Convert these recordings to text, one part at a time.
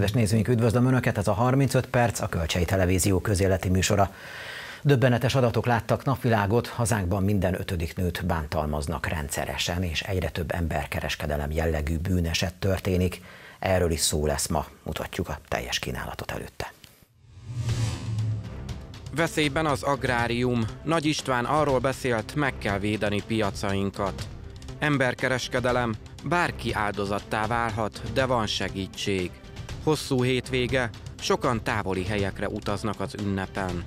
Kedves nézőink, üdvözlöm Önöket, ez a 35 perc, a Kölcsei Televízió közéleti műsora. Döbbenetes adatok láttak napvilágot, hazánkban minden 5. nőt bántalmaznak rendszeresen, és egyre több emberkereskedelem jellegű bűneset történik. Erről is szó lesz ma, mutatjuk a teljes kínálatot előtte. Veszélyben az agrárium. Nagy István arról beszélt, meg kell védeni piacainkat. Emberkereskedelem, bárki áldozattá válhat, de van segítség. Hosszú hétvége, sokan távoli helyekre utaznak az ünnepen.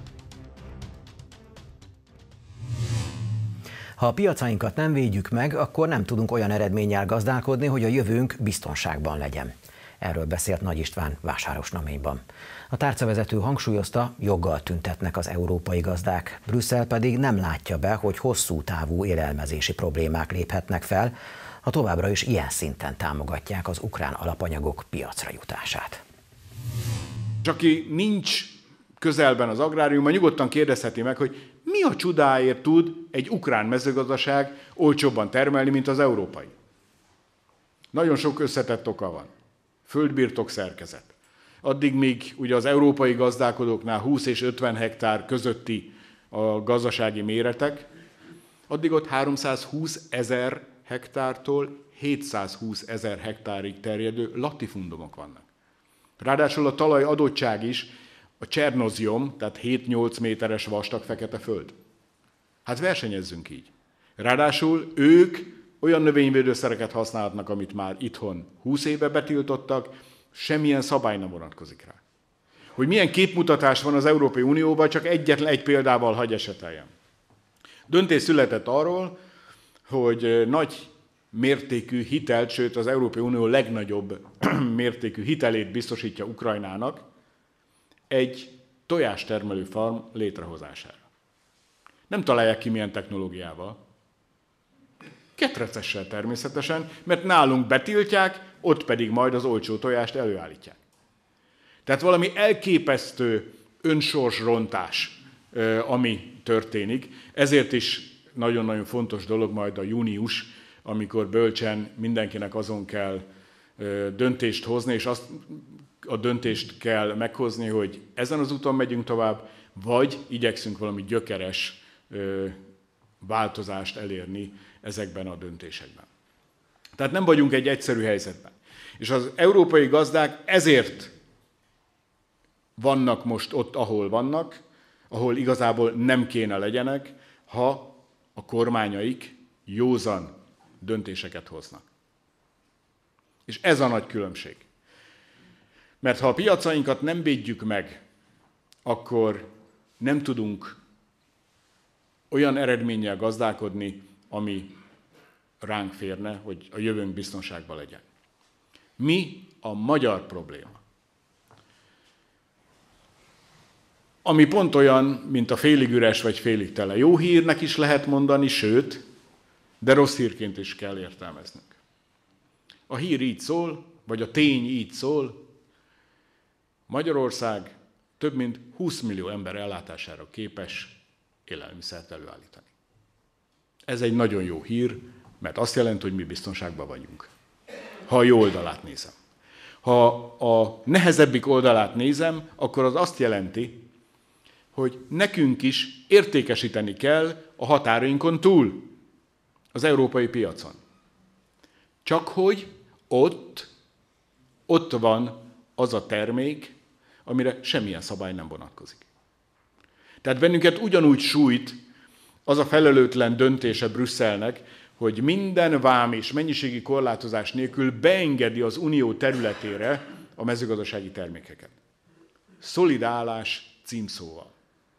Ha a piacainkat nem védjük meg, akkor nem tudunk olyan eredménnyel gazdálkodni, hogy a jövőnk biztonságban legyen. Erről beszélt Nagy István Vásárosnaményban. A tárcavezető hangsúlyozta, joggal tüntetnek az európai gazdák, Brüsszel pedig nem látja be, hogy hosszú távú élelmezési problémák léphetnek fel, ha továbbra is ilyen szinten támogatják az ukrán alapanyagok piacra jutását. És aki nincs közelben az agráriumban, nyugodtan kérdezheti meg, hogy mi a csodáért tud egy ukrán mezőgazdaság olcsóbban termelni, mint az európai. Nagyon sok összetett oka van. Földbirtok szerkezet. Addig, míg ugye az európai gazdálkodóknál 20 és 50 hektár közötti a gazdasági méretek, addig ott 320 000 hektártól 720 000 hektárig terjedő latifundumok vannak. Ráadásul a talaj adottság is a csernoziom, tehát 7-8 méteres vastag fekete föld. Hát versenyezzünk így. Ráadásul ők olyan növényvédőszereket használhatnak, amit már itthon 20 éve betiltottak, semmilyen szabály nem vonatkozik rá. Hogy milyen képmutatás van az Európai Unióban, csak egyetlen egy példával hagy eseteljem. Döntés született arról, hogy nagy mértékű hitelt, sőt az Európai Unió legnagyobb mértékű hitelét biztosítja Ukrajnának egy tojástermelő farm létrehozására. Nem találják ki milyen technológiával. Ketrecessel természetesen, mert nálunk betiltják, ott pedig majd az olcsó tojást előállítják. Tehát valami elképesztő önsorsrontás, ami történik. Ezért is nagyon-nagyon fontos dolog majd a június, amikor bölcsen mindenkinek azon kell döntést hozni, és azt a döntést kell meghozni, hogy ezen az úton megyünk tovább, vagy igyekszünk valami gyökeres változást elérni ezekben a döntésekben. Tehát nem vagyunk egy egyszerű helyzetben. És az európai gazdák ezért vannak most ott, ahol vannak, ahol igazából nem kéne legyenek, ha a kormányaik józan döntéseket hoznak. És ez a nagy különbség. Mert ha a piacainkat nem védjük meg, akkor nem tudunk olyan eredménnyel gazdálkodni, ami ránk férne, hogy a jövőnk biztonságban legyen. Mi a magyar probléma? Ami pont olyan, mint a félig üres vagy félig tele. Jó hírnek is lehet mondani, sőt, de rossz hírként is kell értelmeznünk. A hír így szól, vagy a tény így szól, Magyarország több mint 20 millió ember ellátására képes élelmiszert előállítani. Ez egy nagyon jó hír, mert azt jelenti, hogy mi biztonságban vagyunk. Ha a jó oldalát nézem. Ha a nehezebbik oldalát nézem, akkor az azt jelenti, hogy nekünk is értékesíteni kell a határainkon túl, az európai piacon. Csak hogy ott van az a termék, amire semmilyen szabály nem vonatkozik. Tehát bennünket ugyanúgy sújt az a felelőtlen döntése Brüsszelnek, hogy minden vám és mennyiségi korlátozás nélkül beengedi az unió területére a mezőgazdasági termékeket. Szolidálás címszóval.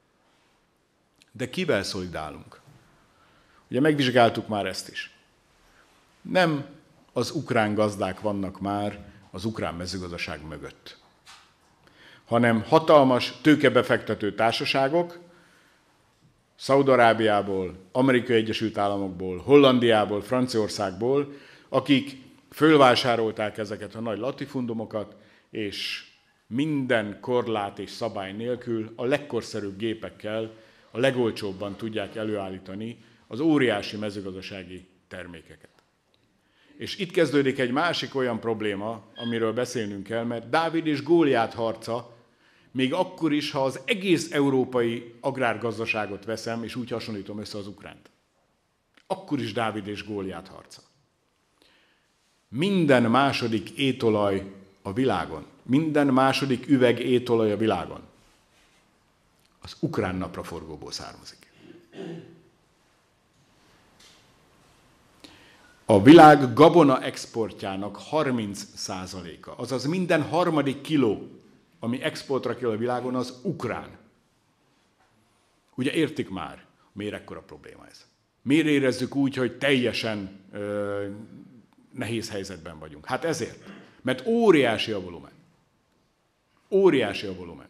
De kivel szolidálunk? Ugye megvizsgáltuk már ezt is. Nem az ukrán gazdák vannak már az ukrán mezőgazdaság mögött, hanem hatalmas tőkebefektető társaságok, Szaúd-Arábiából, Amerikai Egyesült Államokból, Hollandiából, Franciaországból, akik fölvásárolták ezeket a nagy latifundumokat, és minden korlát és szabály nélkül a legkorszerűbb gépekkel a legolcsóbban tudják előállítani az óriási mezőgazdasági termékeket. És itt kezdődik egy másik olyan probléma, amiről beszélnünk kell, mert Dávid és Góliát harca, még akkor is, ha az egész európai agrárgazdaságot veszem, és úgy hasonlítom össze az ukránt. Akkor is Dávid és Góliát harca. Minden második étolaj a világon, minden második üveg étolaj a világon az ukrán napraforgóból származik. A világ gabona exportjának 30%-a, azaz minden harmadik kiló, ami exportra kerül a világon, az ukrán. Ugye értik már, miért ekkora probléma ez? Miért érezzük úgy, hogy teljesen nehéz helyzetben vagyunk? Hát ezért, mert óriási a volumen. Óriási a volumen.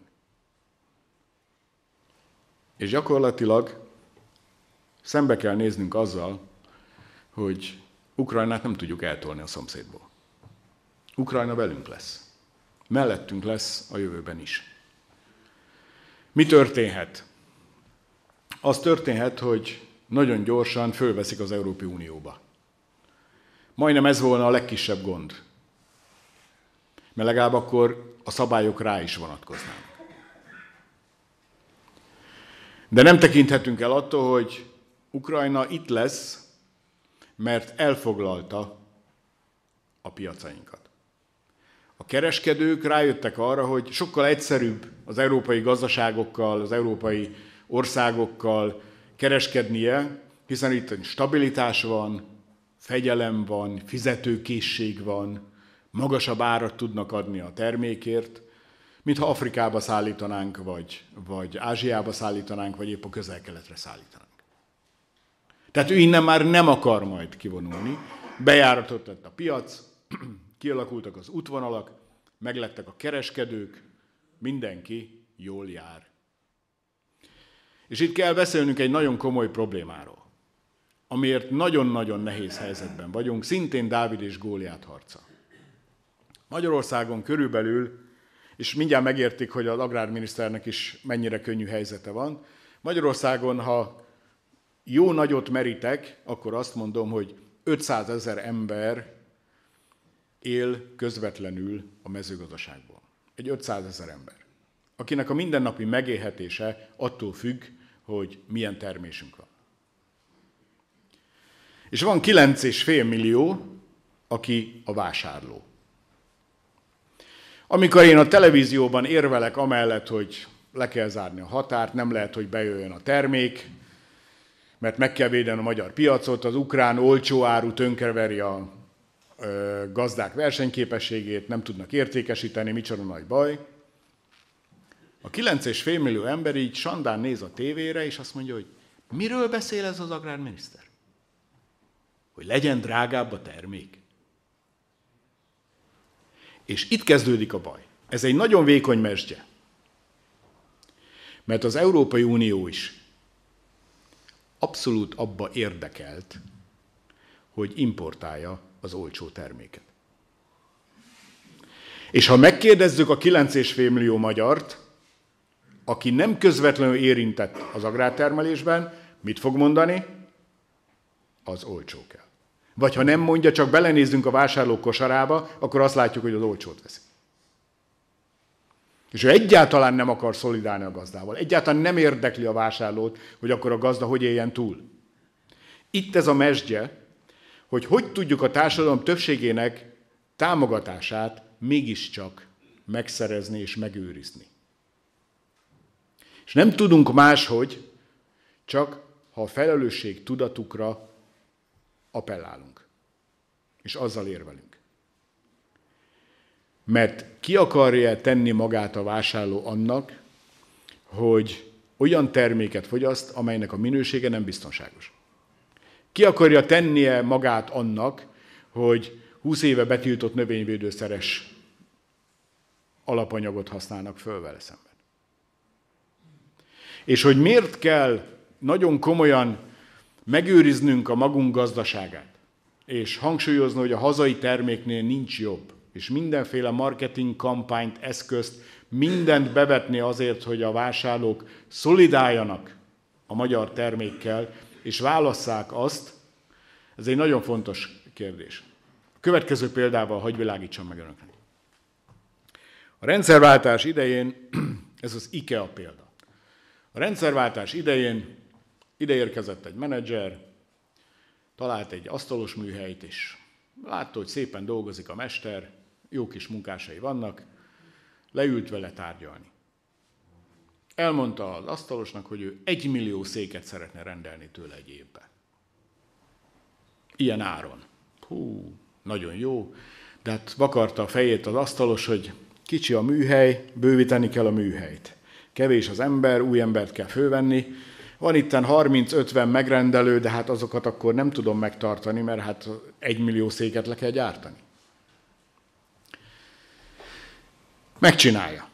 És gyakorlatilag szembe kell néznünk azzal, hogy Ukrajnát nem tudjuk eltolni a szomszédból. Ukrajna velünk lesz. Mellettünk lesz a jövőben is. Mi történhet? Az történhet, hogy nagyon gyorsan fölveszik az Európai Unióba. Majdnem ez volna a legkisebb gond. Mert legalább akkor a szabályok rá is vonatkoznának. De nem tekinthetünk el attól, hogy Ukrajna itt lesz, mert elfoglalta a piacainkat. A kereskedők rájöttek arra, hogy sokkal egyszerűbb az európai gazdaságokkal, az európai országokkal kereskednie, hiszen itt stabilitás van, fegyelem van, fizetőkészség van, magasabb árat tudnak adni a termékért, mintha Afrikába szállítanánk, vagy Ázsiába szállítanánk, vagy épp a Közel-Keletre szállítanánk. Tehát ő innen már nem akar majd kivonulni. Bejáratott lett a piac, kialakultak az útvonalak, meglettek a kereskedők, mindenki jól jár. És itt kell beszélnünk egy nagyon komoly problémáról, amiért nagyon-nagyon nehéz helyzetben vagyunk, szintén Dávid és Góliát harca. Magyarországon körülbelül, és mindjárt megértik, hogy az agrárminiszternek is mennyire könnyű helyzete van, Magyarországon, ha jó nagyot merítek, akkor azt mondom, hogy 500 000 ember él közvetlenül a mezőgazdaságból. Egy 500 000 ember, akinek a mindennapi megélhetése attól függ, hogy milyen termésünk van. És van 9,5 millió, aki a vásárló. Amikor én a televízióban érvelek amellett, hogy le kell zárni a határt, nem lehet, hogy bejöjjön a termék, mert meg kell védeni a magyar piacot, az ukrán olcsó áru tönkreveri a gazdák versenyképességét, nem tudnak értékesíteni, micsoda nagy baj. A 9,5 millió ember így sandán néz a tévére, és azt mondja, hogy miről beszél ez az agrárminiszter? Hogy legyen drágább a termék. És itt kezdődik a baj. Ez egy nagyon vékony mesdje. Mert az Európai Unió is abszolút abba érdekelt, hogy importálja az olcsó terméket. És ha megkérdezzük a 9,5 millió magyart, aki nem közvetlenül érintett az agrártermelésben, mit fog mondani? Az olcsó kell. Vagy ha nem mondja, csak belenézzünk a vásárlók kosarába, akkor azt látjuk, hogy az olcsót veszi. És ő egyáltalán nem akar szolidálni a gazdával. Egyáltalán nem érdekli a vásárlót, hogy akkor a gazda hogy éljen túl. Itt ez a mesdje, hogy tudjuk a társadalom többségének támogatását mégiscsak megszerezni és megőrizni. És nem tudunk máshogy, csak ha a felelősség tudatukra appellálunk. És azzal érvelünk. Mert ki akarja tenni magát a vásárló annak, hogy olyan terméket fogyaszt, amelynek a minősége nem biztonságos. Ki akarja tennie magát annak, hogy 20 éve betiltott növényvédőszeres alapanyagot használnak föl vele szemben. És hogy miért kell nagyon komolyan megőriznünk a magunk gazdaságát, és hangsúlyozni, hogy a hazai terméknél nincs jobb, és mindenféle marketing kampányt, eszközt, mindent bevetni azért, hogy a vásárlók szolidáljanak a magyar termékkel, és válasszák azt, ez egy nagyon fontos kérdés, Következő példával hadd világítsam meg önöknek. A rendszerváltás idején, ez az IKEA példa. A rendszerváltás idején ide érkezett egy menedzser, talált egy asztalos műhelyt, és látta, hogy szépen dolgozik a mester, jó kis munkásai vannak, leült vele tárgyalni. Elmondta az asztalosnak, hogy ő 1 millió széket szeretne rendelni tőle egy évben. Ilyen áron. Hú, nagyon jó, de hát vakarta a fejét az asztalos, hogy kicsi a műhely, bővíteni kell a műhelyt. Kevés az ember, új embert kell fölvenni. Van itten 30-50 megrendelő, de hát azokat akkor nem tudom megtartani, mert hát 1 millió széket le kell gyártani. Megcsinálja.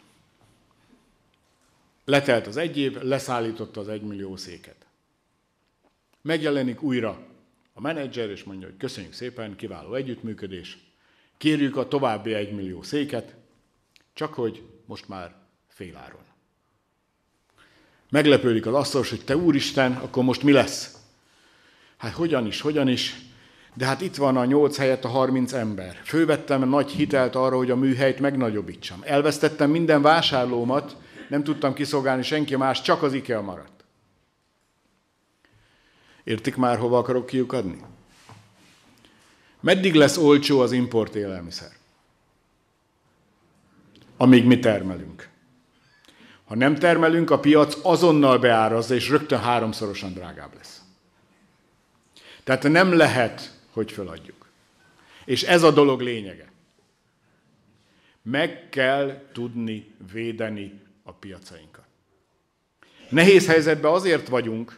Letelt az 1 év, leszállította az 1 millió széket. Megjelenik újra a menedzser, és mondja, hogy köszönjük szépen, kiváló együttműködés, kérjük a további 1 millió széket, csak hogy most már féláron. Meglepődik az asztalos, hogy te úristen, akkor most mi lesz? Hát hogyan is, de hát itt van a 8 helyett a 30 ember. Fölvettem nagy hitelt arra, hogy a műhelyt megnagyobbítsam. Elvesztettem minden vásárlómat, nem tudtam kiszolgálni senki más, csak az IKEA maradt. Értik már, hova akarok kiukadni? Meddig lesz olcsó az import élelmiszer? Amíg mi termelünk. Ha nem termelünk, a piac azonnal beárazza, és rögtön 3-szorosan drágább lesz. Tehát nem lehet, hogy feladjuk. És ez a dolog lényege. Meg kell tudni védeni a piacainkat. Nehéz helyzetben azért vagyunk,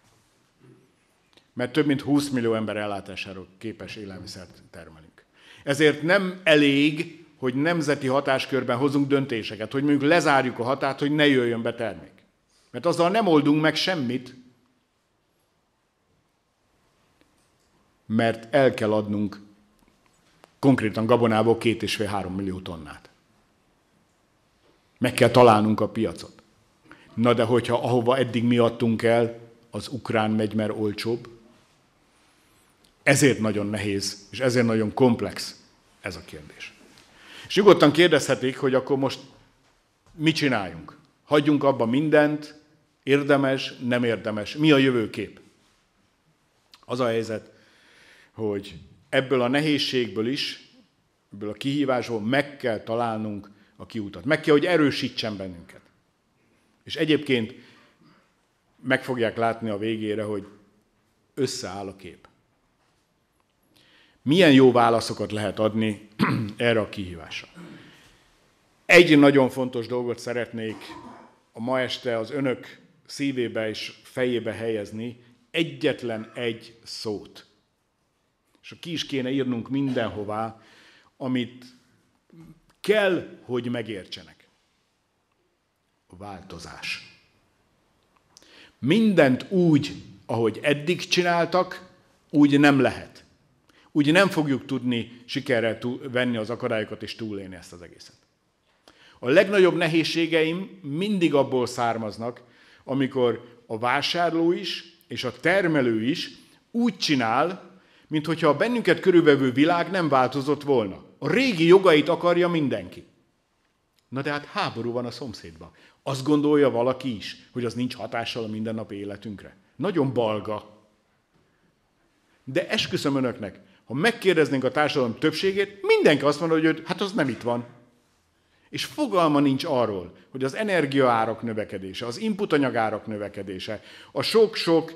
mert több mint 20 millió ember ellátására képes élelmiszert termelünk. Ezért nem elég, hogy nemzeti hatáskörben hozunk döntéseket, hogy mondjuk lezárjuk a határt, hogy ne jöjjön be termék. Mert azzal nem oldunk meg semmit, mert el kell adnunk konkrétan gabonából 2,5-3 millió tonnát. Meg kell találnunk a piacot. Na de hogyha ahova eddig mi adtunk el, az ukrán megy, mert olcsóbb, ezért nagyon nehéz, és ezért nagyon komplex ez a kérdés. És nyugodtan kérdezhetik, hogy akkor most mit csináljunk? Hagyjunk abba mindent, érdemes, nem érdemes. Mi a jövőkép? Az a helyzet, hogy ebből a nehézségből is, ebből a kihívásból meg kell találnunk a kiutat. Meg kell, hogy erősítsen bennünket. És egyébként meg fogják látni a végére, hogy összeáll a kép. Milyen jó válaszokat lehet adni erre a kihívásra? Egy nagyon fontos dolgot szeretnék a ma este az önök szívébe és fejébe helyezni, egyetlen egy szót. És ki is kéne írnunk mindenhová, amit kell, hogy megértsenek. A változás. Mindent úgy, ahogy eddig csináltak, úgy nem lehet. Úgy nem fogjuk tudni sikerrel venni az akadályokat és túlélni ezt az egészet. A legnagyobb nehézségeim mindig abból származnak, amikor a vásárló is és a termelő is úgy csinál, minthogyha a bennünket körülvevő világ nem változott volna. A régi jogait akarja mindenki. Na de hát háború van a szomszédban. Azt gondolja valaki is, hogy az nincs hatással a mindennapi életünkre. Nagyon balga. De esküszöm önöknek, ha megkérdeznénk a társadalom többségét, mindenki azt mondja, hogy hát az nem itt van. És fogalma nincs arról, hogy az energiaárak növekedése, az inputanyagárak növekedése, a sok-sok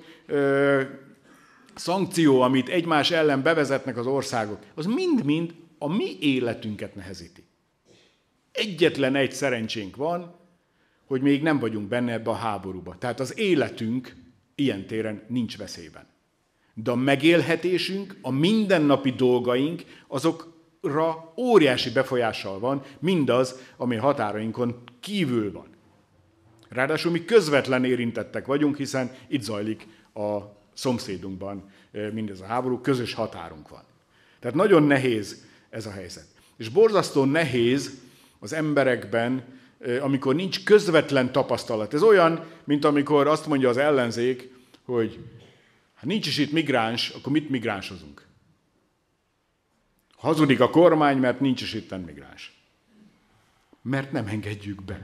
szankció, amit egymás ellen bevezetnek az országok, az mind-mind a mi életünket nehezíti. Egyetlen egy szerencsénk van, hogy még nem vagyunk benne ebbe a háborúba. Tehát az életünk ilyen téren nincs veszélyben. De a megélhetésünk, a mindennapi dolgaink, azokra óriási befolyással van mindaz, ami a határainkon kívül van. Ráadásul mi közvetlen érintettek vagyunk, hiszen itt zajlik a szomszédunkban mindez a háború, közös határunk van. Tehát nagyon nehéz ez a helyzet. És borzasztó nehéz az emberekben, amikor nincs közvetlen tapasztalat. Ez olyan, mint amikor azt mondja az ellenzék, hogy ha nincs is itt migráns, akkor mit migránsozunk? Hazudik a kormány, mert nincs is itten migráns. Mert nem engedjük be.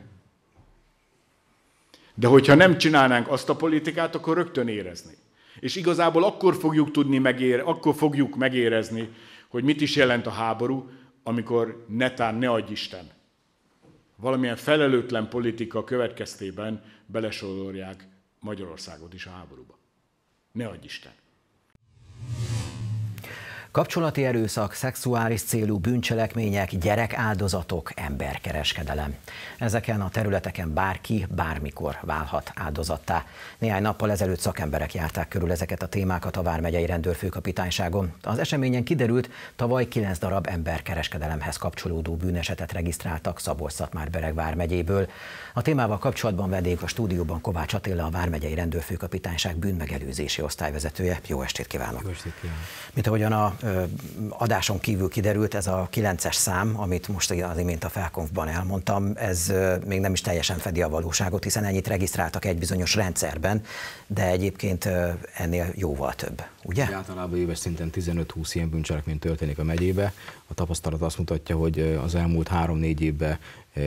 De hogyha nem csinálnánk azt a politikát, akkor rögtön érezni. És igazából akkor fogjuk megérezni, hogy mit is jelent a háború, amikor netán, ne adj Isten, valamilyen felelőtlen politika következtében belesodorják Magyarországot is a háborúba. Ne adj Isten. Kapcsolati erőszak, szexuális célú bűncselekmények, gyerekáldozatok, emberkereskedelem. Ezeken a területeken bárki bármikor válhat áldozattá. Néhány nappal ezelőtt szakemberek járták körül ezeket a témákat a vármegyei rendőrfőkapitányságon. Az eseményen kiderült, tavaly 9 darab emberkereskedelemhez kapcsolódó bűnesetet regisztráltak Szabolcs-Szatmár-Bereg vármegyéből. A témával kapcsolatban vendég a stúdióban Kovács Attila, a vármegyei rendőrfőkapitányság bűnmegelőzési osztályvezetője. Jó estét kívánok! Jó estét kívánok! Mint ahogyan a adáson kívül kiderült, ez a 9-es szám, amit most az imént a felkonfban elmondtam, ez még nem is teljesen fedi a valóságot, hiszen ennyit regisztráltak egy bizonyos rendszerben, de egyébként ennél jóval több, ugye? Általában éves szinten 15-20 ilyen bűncselekmény történik a megyébe. A tapasztalat azt mutatja, hogy az elmúlt 3-4 évben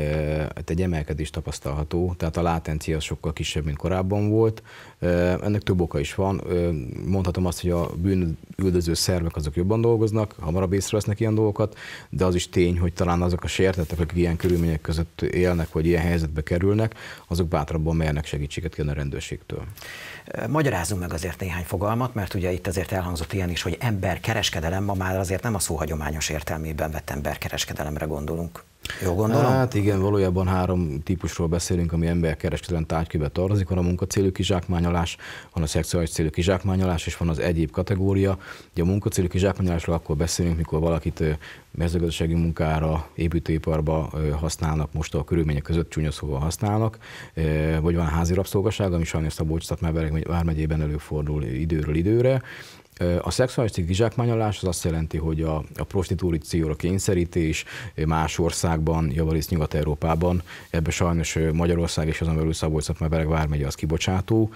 egy emelkedés tapasztalható, tehát a látencia sokkal kisebb, mint korábban volt. Ennek több oka is van. Mondhatom azt, hogy a bűnüldöző szervek azok jobban dolgoznak, hamarabb észrevesznek ilyen dolgokat, de az is tény, hogy talán azok a sértettek, akik ilyen körülmények között élnek, vagy ilyen helyzetbe kerülnek, azok bátrabban mernek segítséget kérni a rendőrségtől. Magyarázzunk meg azért néhány fogalmat, mert ugye itt azért elhangzott ilyen is, hogy emberkereskedelem, ma már azért nem a szó hagyományos értelmében vett emberkereskedelemre gondolunk. Jó gondolom? Hát igen, valójában 3 típusról beszélünk, ami emberkereskedelem tárgykörébe tartozik. Van a munkacélú kizsákmányolás, van a szexuális célú kizsákmányolás, és van az egyéb kategória. Ugye a munkacélú kizsákmányolásról akkor beszélünk, mikor valakit mezőgazdasági munkára, építőiparba használnak, most a körülmények között csúnya szóval használnak, vagy van a házi rabszolgaság, ami sajnos Szabolcs-Szatmár-Bereg vármegyében előfordul időről időre. A szexuális kizsákmányolás az azt jelenti, hogy a prostitúcióra kényszerítés más országban, javarészt Nyugat-Európában, ebbe sajnos Magyarország és azon belül Szabolcs-Szatmár-Bereg vármegye az kibocsátó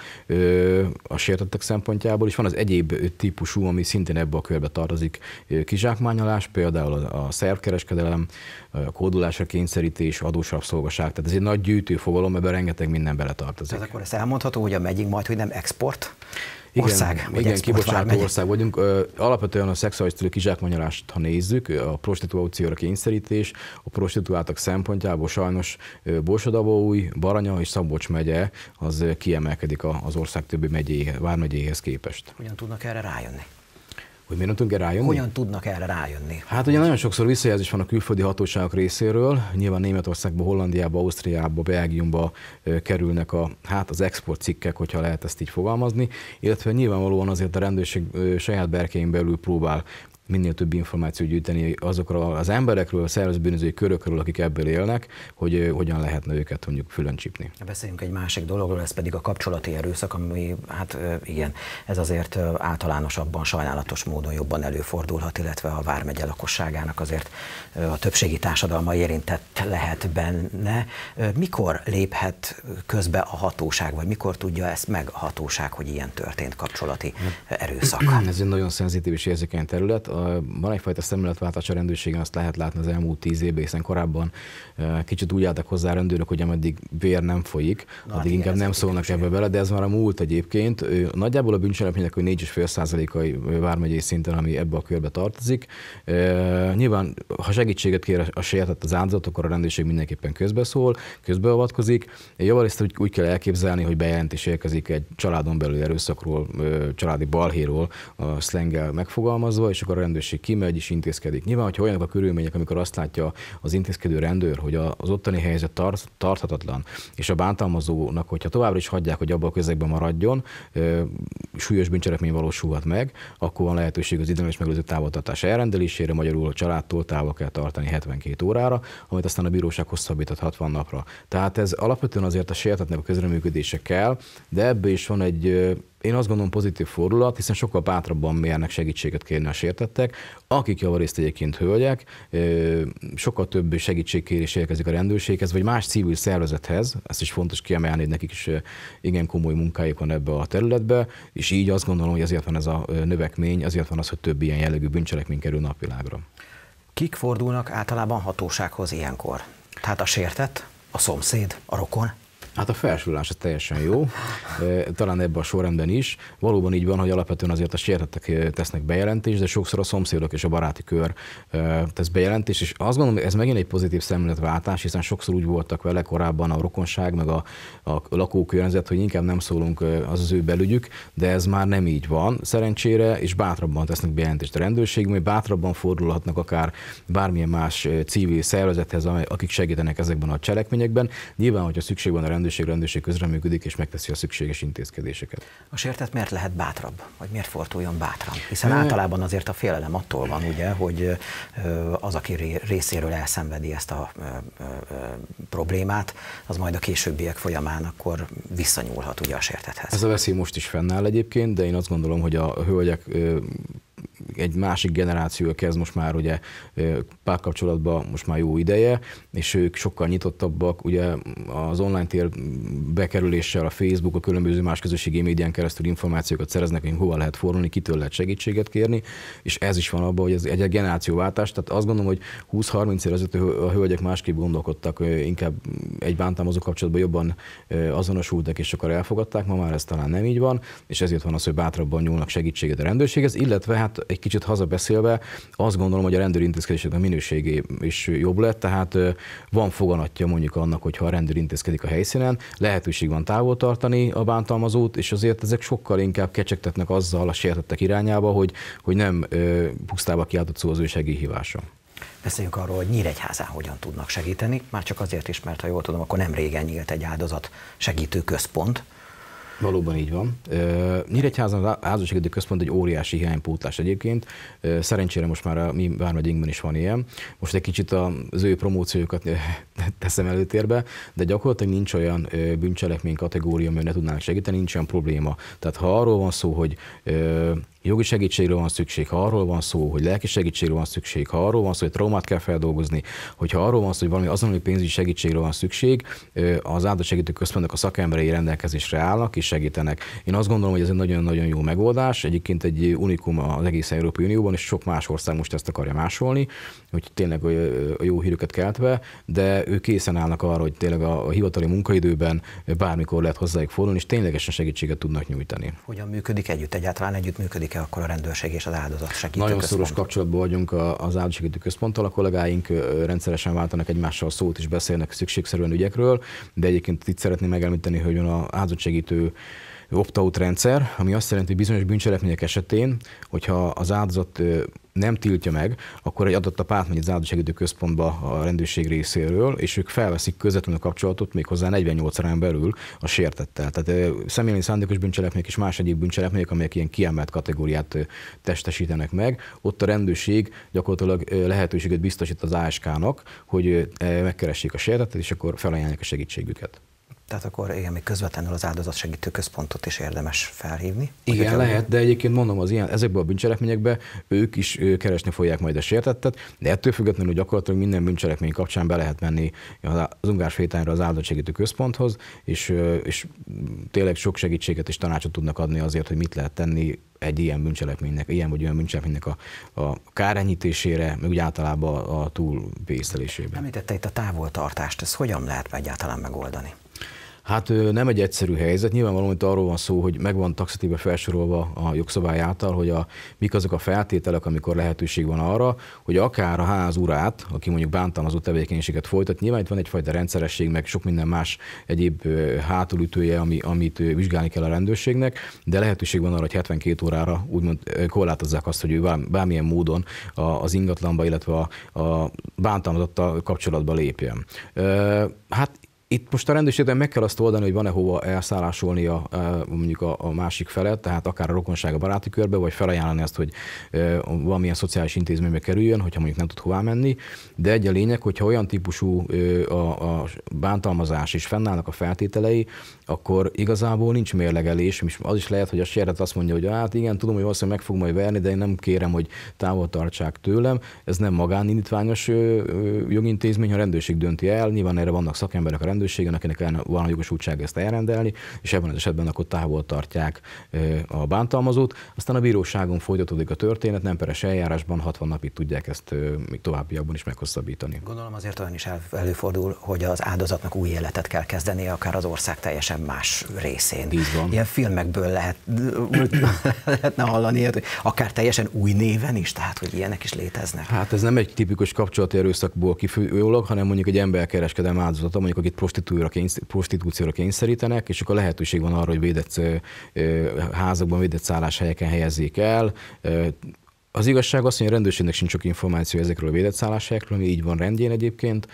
a sértettek szempontjából, és van az egyéb típusú, ami szintén ebbe a körbe tartozik, kizsákmányolás, például a szervkereskedelem, a kódulásra kényszerítés, adós rabszolgaság, tehát ez egy nagy gyűjtőfogalom, ebben rengeteg minden beletartozik. Ez akkor ezt elmondható, hogy a megyünk majd, hogy nem export ország, igen, kibocsátó ország vagyunk. Alapvetően a szexuális célú kizsákmányolást, ha nézzük, a prostitúcióra kényszerítés, a prostituáltak szempontjából sajnos Borsod-Abaúj, Baranya és Szabolcs megye az kiemelkedik az ország többi vármegyéhez képest. Hogyan tudnak erre rájönni? Hogy miért nem tudunk erre rájönni? Hogyan tudnak erre rájönni? Hát ugye nagyon sokszor visszajelzés van a külföldi hatóságok részéről, nyilván Németországba, Hollandiába, Ausztriába, Belgiumba kerülnek az export cikkek, hogyha lehet ezt így fogalmazni, illetve nyilvánvalóan azért a rendőrség saját berkein belül próbál minél több információt gyűjteni azokról az emberekről, a szervezetbűnözői körökről, akik ebből élnek, hogy hogyan lehetne őket mondjuk fülön csípni. Beszéljünk egy másik dologról, ez pedig a kapcsolati erőszak, ami hát igen, ez azért általánosabban, sajnálatos módon jobban előfordulhat, illetve a vármegye lakosságának azért a többségi társadalma érintett lehet benne. Mikor léphet közbe a hatóság, vagy mikor tudja ezt meg a hatóság, hogy ilyen történt kapcsolati erőszak? Ez egy nagyon szenzitív és érzékeny terület. Van egyfajta szemléletváltás a rendőrségen, azt lehet látni az elmúlt 10 évben, hiszen korábban kicsit úgy álltak hozzá a rendőrök, hogy ameddig vér nem folyik, addig inkább nem szólnak ebbe bele, de ez már a múlt egyébként. Nagyjából a bűncselekmények 4,5%-ai vármegyei szinten, ami ebbe a körbe tartozik. Nyilván, ha segítséget kér a sértett az áldozat, akkor a rendőrség mindenképpen közbeszól, közbeavatkozik. Javarészt úgy kell elképzelni, hogy bejelentés érkezik egy családon belül erőszakról, családi balhéról, a szlenggel megfogalmazva, és akkor a rendőrség kimegy és intézkedik. Nyilván, hogyha olyanok a körülmények, amikor azt látja az intézkedő rendőr, hogy az ottani helyzet tarthatatlan, és a bántalmazónak, hogyha továbbra is hagyják, hogy abban a közegben maradjon, súlyos bűncselekmény valósulhat meg, akkor van lehetőség az ideiglenes megelőző távoltartás elrendelésére, magyarul a családtól távol kell tartani 72 órára, amit aztán a bíróság hosszabbíthat 60 napra. Tehát ez alapvetően azért a sértettnek a közreműködése kell, de ebből is van egy, én azt gondolom, pozitív fordulat, hiszen sokkal bátrabban mérnek segítséget kérni a sértettek, akik javarészt egyébként hölgyek, sokkal több segítségkérés érkezik a rendőrséghez, vagy más civil szervezethez, ezt is fontos kiemelni, hogy nekik is igen komoly munkájuk van ebbe a területbe, és így azt gondolom, hogy azért van ez a növekmény, azért van az, hogy több ilyen jellegű bűncselekmény kerül napvilágra. Kik fordulnak általában hatósághoz ilyenkor? Tehát a sértett, a szomszéd, a rokon? Hát a felsorolás az teljesen jó, talán ebben a sorrendben is. Valóban így van, hogy alapvetően azért a sértettek tesznek bejelentést, de sokszor a szomszédok és a baráti kör tesz bejelentést, és azt gondolom, hogy ez megint egy pozitív szemléletváltás, hiszen sokszor úgy voltak vele korábban a rokonság, meg a lakókörnyezet, hogy inkább nem szólunk, az ő belügyük, de ez már nem így van szerencsére, és bátrabban tesznek bejelentést a rendőrség, majd bátrabban fordulhatnak akár bármilyen más civil szervezethez, akik segítenek ezekben a cselekményekben. Nyilván, hogyha szükség van a rendőrség közreműködik és megteszi a szükséges intézkedéseket. A sértett miért lehet bátrabb? Vagy miért forduljon bátran? Hiszen általában azért a félelem attól van, ugye, hogy az, aki részéről elszenvedi ezt a problémát, az majd a későbbiek folyamán akkor visszanyúlhat ugye a sértetthez. Ez a veszély most is fennáll egyébként, de én azt gondolom, hogy a hölgyek egy másik generáció kezd most már ugye párkapcsolatban most már jó ideje, és ők sokkal nyitottabbak, ugye az online tér bekerüléssel, a Facebook, a különböző más közösségi médián keresztül információkat szereznek, hogy hova lehet fordulni, kitől lehet segítséget kérni, és ez is van abban, hogy ez egy generációváltás, tehát azt gondolom, hogy 20-30 év ezelőtt a hölgyek másképp gondolkodtak, inkább egy bántalmazó kapcsolatban jobban azonosultak, és akkor elfogadták, ma már ez talán nem így van, és ezért van az, hogy bátrabban nyúlnak segítséget a rendőrséghez, illetve hát egy kicsit hazabeszélve, azt gondolom, hogy a rendőri intézkedéseknek a minőségé is jobb lett, tehát van foganatja mondjuk annak, hogyha a rendőr intézkedik a helyszínen, lehetőség van távol tartani a bántalmazót, és azért ezek sokkal inkább kecsegtetnek azzal a sértettek irányába, hogy nem pusztába kiáltott szó az ő segélyhívása. Beszéljünk arról, hogy Nyíregyházán hogyan tudnak segíteni, már csak azért is, mert ha jól tudom, akkor nem régen nyílt egy áldozat segítő központ. Valóban így van. Nyíregyházan az áldozatsegítő központ egy óriási hiánypótlás egyébként. Szerencsére most már a mi vármegyénkben is van ilyen. Most egy kicsit az ő promóciójukat teszem előtérbe, de gyakorlatilag nincs olyan bűncselekmény kategória, amivel ne tudnának segíteni, nincs olyan probléma. Tehát ha arról van szó, hogy jogi segítségről van szükség, ha arról van szó, hogy lelki segítségről van szükség, ha arról van szó, hogy traumát kell feldolgozni, hogyha arról van szó, hogy valami azonnali pénzügyi segítségről van szükség, az áldozatsegítő központnak a szakemberei rendelkezésre állnak és segítenek. Én azt gondolom, hogy ez egy nagyon-nagyon jó megoldás, egyébként egy unikum az egész Európai Unióban, és sok más ország most ezt akarja másolni, hogy tényleg a jó hírüket keltve, de ők készen állnak arra, hogy tényleg a hivatali munkaidőben bármikor lehet hozzájuk fordulni, és ténylegesen segítséget tudnak nyújtani. Hogyan működik együtt? Egyáltalán együtt működik akkor a rendőrség és az áldozatsegítő Nagyon központ? szoros kapcsolatban vagyunk az áldozatsegítő központtal, a kollégáink rendszeresen váltanak egymással szót és beszélnek szükségszerűen ügyekről, de egyébként itt szeretném megemlíteni, hogy van az áldozatsegítő opt-out rendszer, ami azt jelenti, hogy bizonyos bűncselekmények esetén, hogyha az áldozat nem tiltja meg, akkor egy adott átmegy az áldozatsegítő központba a rendőrség részéről, és ők felveszik közvetlenül a kapcsolatot méghozzá 48 órán belül a sértettel. Tehát személyeni szándékos bűncselekmények és más egyéb bűncselekmények, amelyek ilyen kiemelt kategóriát testesítenek meg, ott a rendőrség gyakorlatilag lehetőséget biztosít az ASK-nak, hogy megkeressék a sértettet, és akkor felajánlják a segítségüket. Tehát akkor igen, még közvetlenül az áldozatsegítő központot is érdemes felhívni? Igen, lehet, de egyébként mondom, ezekben a bűncselekményekben ők is keresni fogják majd a sértettet, de ettől függetlenül gyakorlatilag minden bűncselekmény kapcsán be lehet menni az Ungárfétányra az áldozatsegítő központhoz, és tényleg sok segítséget és tanácsot tudnak adni azért, hogy mit lehet tenni egy ilyen bűncselekménynek, ilyen vagy olyan bűncselekménynek a kárenyhítésére, meg úgy általában a túlvésztelésében. Említette itt a távoltartást, ez hogyan lehet egyáltalán megoldani? Hát nem egy egyszerű helyzet. Nyilvánvalóan itt arról van szó, hogy megvan taxatíve felsorolva a jogszabály által, hogy mik azok a feltételek, amikor lehetőség van arra, hogy akár a ház urát, aki mondjuk bántalmazó tevékenységet folytat, nyilván itt van egyfajta rendszeresség, meg sok minden más egyéb hátulütője, amit vizsgálni kell a rendőrségnek, de lehetőség van arra, hogy 72 órára úgymond korlátozzák azt, hogy ő bármilyen módon az ingatlanba, illetve a bántalmazottal kapcsolatba lépjen. Hát itt most a rendőrségben meg kell azt oldani, hogy van-e hova elszállásolni mondjuk a másik felet, tehát akár a rokonság a baráti körbe, vagy felajánlani azt, hogy valamilyen szociális intézménybe kerüljön, hogyha mondjuk nem tud hová menni. De egy a lényeg, hogyha olyan típusú a bántalmazás és fennállnak a feltételei, akkor igazából nincs mérlegelés, és az is lehet, hogy a sértett azt mondja, hogy hát igen, tudom, hogy valószínűleg meg fog majd verni, de én nem kérem, hogy távol tartsák tőlem. Ez nem magánindítványos jogintézmény, a rendőrség dönti el, nyilván erre vannak szakemberek a rendőrségben, rendőrségen, akinek van a jogosultság ezt elrendelni, és ebben az esetben akkor távol tartják a bántalmazót. Aztán a bíróságon folytatódik a történet, nem peres eljárásban 60 napig tudják ezt még továbbiakban is meghosszabbítani. Gondolom azért olyan is előfordul, hogy az áldozatnak új életet kell kezdenie, akár az ország teljesen más részén. Így van. Ilyen filmekből lehetne hallani, akár teljesen új néven is, tehát hogy ilyenek is léteznek. Hát ez nem egy tipikus kapcsolati erőszakból kifolyólag, hanem mondjuk egy emberkereskedelem áldozata, mondjuk akit prostitúcióra kényszerítenek, és akkor lehetőség van arra, hogy védett házakban, védett szálláshelyeken helyezzék el. Az igazság az, hogy a rendőrségnek sincs sok információ ezekről a védett szálláshelyekről, ami így van rendjén egyébként.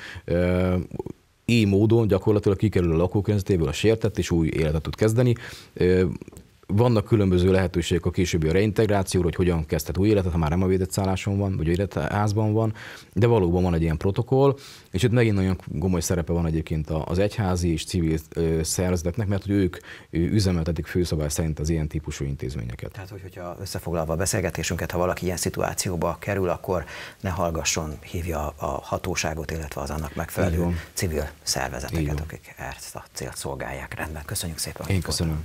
Így módon gyakorlatilag kikerül a lakókörnyezetéből a sértett, és új életet tud kezdeni. Vannak különböző lehetőségek a későbbi reintegrációra, hogy hogyan kezdhet új életet, ha már nem a védett szálláson van, vagy védett házban van, de valóban van egy ilyen protokoll, és itt megint nagyon komoly szerepe van egyébként az egyházi és civil szervezeteknek, mert hogy ők üzemeltetik főszabály szerint az ilyen típusú intézményeket. Tehát, hogyha összefoglalva a beszélgetésünket, ha valaki ilyen szituációba kerül, akkor ne hallgasson, hívja a hatóságot, illetve az annak megfelelő civil szervezeteket, akik ezt a célt szolgálják. Rendben, köszönjük szépen. Én köszönöm.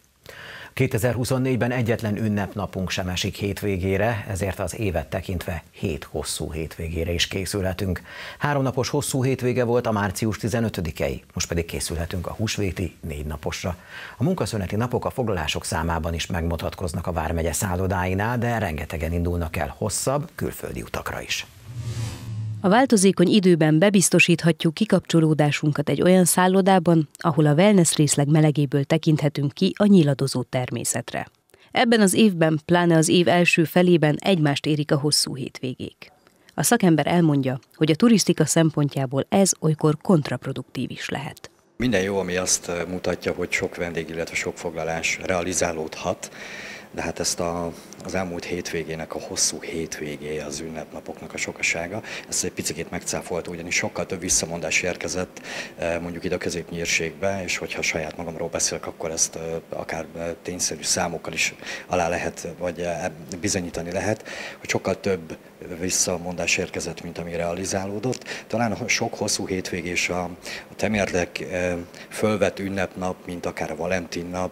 2024-ben egyetlen ünnepnapunk sem esik hétvégére, ezért az évet tekintve 7 hosszú hétvégére is készülhetünk. 3 napos hosszú hétvége volt a március 15-ei, most pedig készülhetünk a húsvéti 4 naposra. A munkaszüneti napok a foglalások számában is megmutatkoznak a vármegye szállodáinál, de rengetegen indulnak el hosszabb külföldi utakra is. A változékony időben bebiztosíthatjuk kikapcsolódásunkat egy olyan szállodában, ahol a wellness részleg melegéből tekinthetünk ki a nyíladozó természetre. Ebben az évben, pláne az év első felében egymást érik a hosszú hétvégék. A szakember elmondja, hogy a turisztika szempontjából ez olykor kontraproduktív is lehet. Minden jó, ami azt mutatja, hogy sok vendég, illetve sok foglalás realizálódhat, de hát ezt az elmúlt hétvégének a hosszú hétvégéje, az ünnepnapoknak a sokasága, ezt egy picit megcáfolta, ugyanis sokkal több visszamondás érkezett mondjuk ide a középnyírségbe, és hogyha saját magamról beszélek, akkor ezt akár tényszerű számokkal is alá lehet, vagy bizonyítani lehet, hogy sokkal több visszamondás érkezett, mint ami realizálódott. Talán a sok hosszú hétvégés a temérdek fölvett ünnepnap, mint akár a Valentin nap,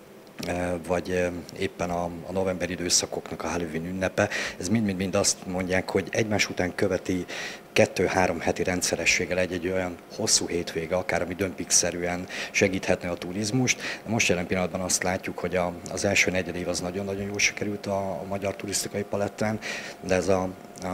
vagy éppen a novemberi időszakoknak a Halloween ünnepe, ez mind azt mondják, hogy egymás után követi 2-3 heti rendszerességgel egy olyan hosszú hétvége, akár ami dömpingszerűen segíthetne a turizmust. De most jelen pillanatban azt látjuk, hogy az első negyedév az nagyon-nagyon jól sikerült a magyar turisztikai palettán, de ez a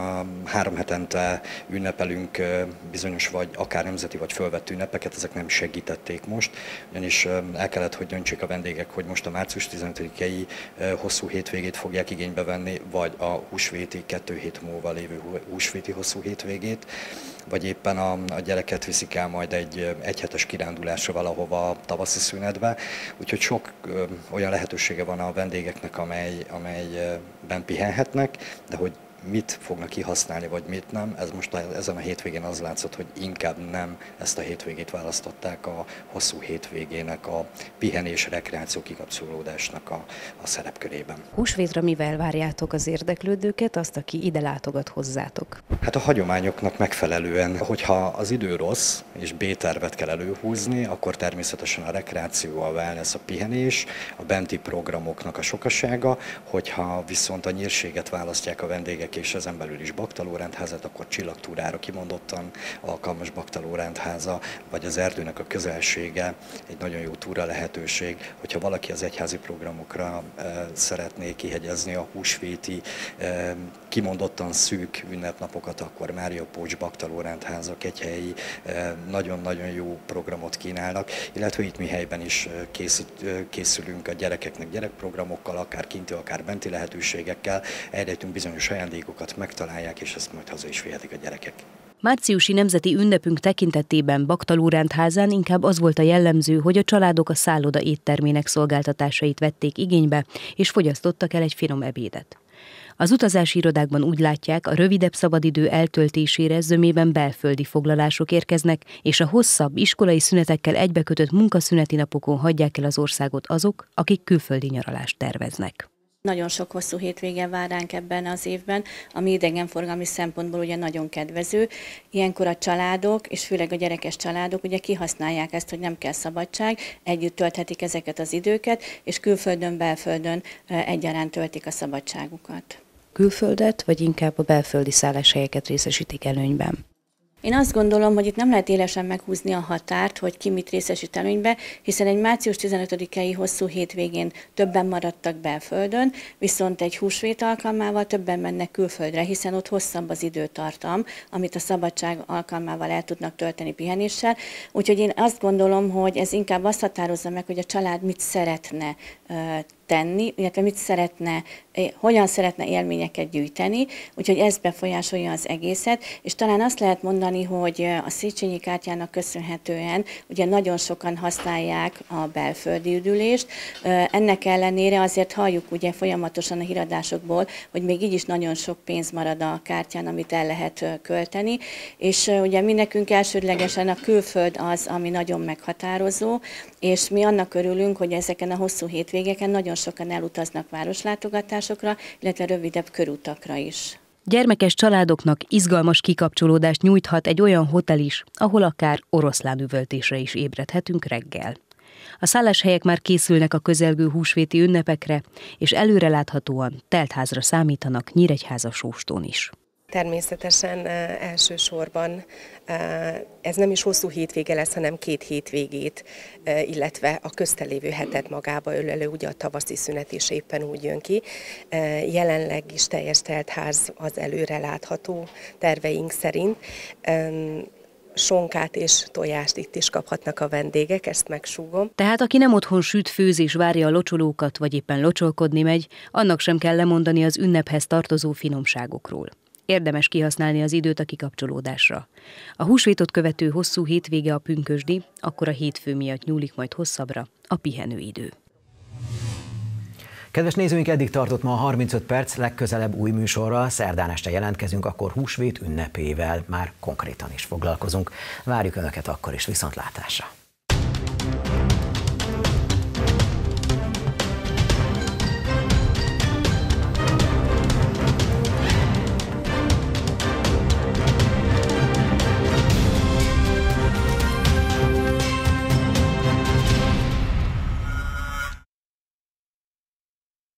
3 hetente ünnepelünk bizonyos vagy akár nemzeti vagy fölvett ünnepeket, ezek nem segítették most, ugyanis el kellett, hogy döntsék a vendégek, hogy most a március 15-i hosszú hétvégét fogják igénybe venni, vagy a húsvéti 2 hét múlva lévő húsvéti hosszú hétvégét, vagy éppen a gyereket viszik el majd egy egyhetes kirándulásra valahova tavaszi szünetbe. Úgyhogy sok olyan lehetősége van a vendégeknek, amelyben pihenhetnek, de hogy mit fognak kihasználni, vagy mit nem, ez most ezen a hétvégén az látszott, hogy inkább nem ezt a hétvégét választották a hosszú hétvégének, a pihenés, rekreáció, kikapcsolódásnak a szerepkörében. Húsvétra mivel várjátok az érdeklődőket, azt, aki ide látogat hozzátok? Hát a hagyományoknak megfelelően, hogyha az idő rossz, és B-tervet kell előhúzni, akkor természetesen a rekreáció, a wellness, a pihenés, a benti programoknak a sokasága, hogyha viszont a nyírséget választják a vendégek, és ezen belül is baktalórendházat, akkor csillagtúrára kimondottan alkalmas baktalórendháza, vagy az erdőnek a közelsége egy nagyon jó túra lehetőség. Hogyha valaki az egyházi programokra szeretné kihegyezni a húsvéti, kimondottan szűk ünnepnapokat, akkor Mária Pócs baktalórendháza, Kegyhelyi nagyon-nagyon jó programot kínálnak, illetve itt mi helyben is készülünk a gyerekeknek gyerekprogramokkal, akár kinti, akár benti lehetőségekkel, elrejtünk bizonyos ajándékokat, megtalálják, és ezt majd haza is vihetik a gyerekek. Márciusi nemzeti ünnepünk tekintetében Baktalórendházán inkább az volt a jellemző, hogy a családok a szálloda éttermének szolgáltatásait vették igénybe, és fogyasztottak el egy finom ebédet. Az utazási irodákban úgy látják, a rövidebb szabadidő eltöltésére zömében belföldi foglalások érkeznek, és a hosszabb iskolai szünetekkel egybekötött munkaszüneti napokon hagyják el az országot azok, akik külföldi nyaralást terveznek. Nagyon sok hosszú hétvége vár ránk ebben az évben, ami idegenforgalmi szempontból ugye nagyon kedvező. Ilyenkor a családok, és főleg a gyerekes családok ugye kihasználják ezt, hogy nem kell szabadság, együtt tölthetik ezeket az időket, és külföldön, belföldön egyaránt töltik a szabadságukat. Külföldet, vagy inkább a belföldi szálláshelyeket részesítik előnyben? Én azt gondolom, hogy itt nem lehet élesen meghúzni a határt, hogy ki mit részesít előnybe, hiszen egy március 15-i hosszú hétvégén többen maradtak belföldön, viszont egy húsvét alkalmával többen mennek külföldre, hiszen ott hosszabb az időtartam, amit a szabadság alkalmával el tudnak tölteni pihenéssel. Úgyhogy én azt gondolom, hogy ez inkább azt határozza meg, hogy a család mit szeretne tenni, illetve hogyan szeretne élményeket gyűjteni, úgyhogy ez befolyásolja az egészet, és talán azt lehet mondani, hogy a Széchenyi kártyának köszönhetően ugye nagyon sokan használják a belföldi üdülést, ennek ellenére azért halljuk ugye folyamatosan a híradásokból, hogy még így is nagyon sok pénz marad a kártyán, amit el lehet költeni, és ugye mi nekünk elsődlegesen a külföld az, ami nagyon meghatározó, és mi annak örülünk, hogy ezeken a hosszú hétvégeken nagyon sokan elutaznak városlátogatásokra, illetve rövidebb körutakra is. Gyermekes családoknak izgalmas kikapcsolódást nyújthat egy olyan hotel is, ahol akár oroszlán üvöltésre is ébredhetünk reggel. A szálláshelyek már készülnek a közelgő húsvéti ünnepekre, és előreláthatóan teltházra számítanak Nyíregyháza-Sóstón is. Természetesen elsősorban ez nem is hosszú hétvége lesz, hanem 2 hétvégét, illetve a közten lévő hetet magába ölelő, ugye a tavaszi szünet is éppen úgy jön ki. Jelenleg is teljes teltház az előre látható terveink szerint. Sonkát és tojást itt is kaphatnak a vendégek, ezt megsúgom. Tehát aki nem otthon süt, főz és várja a locsolókat, vagy éppen locsolkodni megy, annak sem kell lemondani az ünnephez tartozó finomságokról. Érdemes kihasználni az időt a kikapcsolódásra. A húsvétot követő hosszú hétvége a pünkösdi, akkor a hétfő miatt nyúlik majd hosszabbra a pihenőidő. Kedves nézőink, eddig tartott ma a 35 perc, legközelebb új műsorral, szerdán este jelentkezünk, akkor húsvét ünnepével már konkrétan is foglalkozunk. Várjuk Önöket akkor is, viszontlátásra!